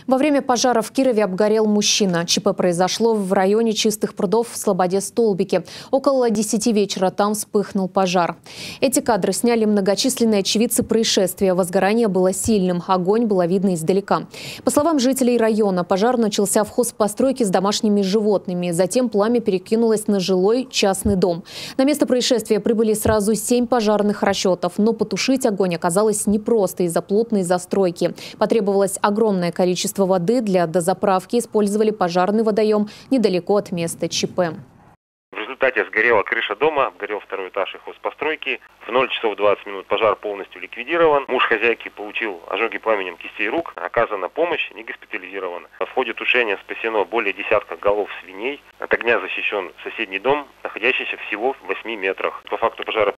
Во время пожара в Кирове обгорел мужчина. ЧП произошло в районе Чистых прудов в Слободе-Столбике. Около 10 вечера там вспыхнул пожар. Эти кадры сняли многочисленные очевидцы происшествия. Возгорание было сильным, огонь было видно издалека. По словам жителей района, пожар начался в хозпостройке с домашними животными. Затем пламя перекинулось на жилой частный дом. На место происшествия прибыли сразу 7 пожарных расчетов. Но потушить огонь оказалось непросто из-за плотной застройки. Потребовалось огромное количество воды. Для дозаправки использовали пожарный водоем недалеко от места ЧП. В результате сгорела крыша дома, обгорел второй этаж и хозпостройки. В 0 часов 20 минут пожар полностью ликвидирован. Муж хозяйки получил ожоги пламенем кистей рук. Оказана помощь, не госпитализирован. В ходе тушения спасено более десятка голов свиней. От огня защищен соседний дом, находящийся всего в 8 метрах. По факту пожара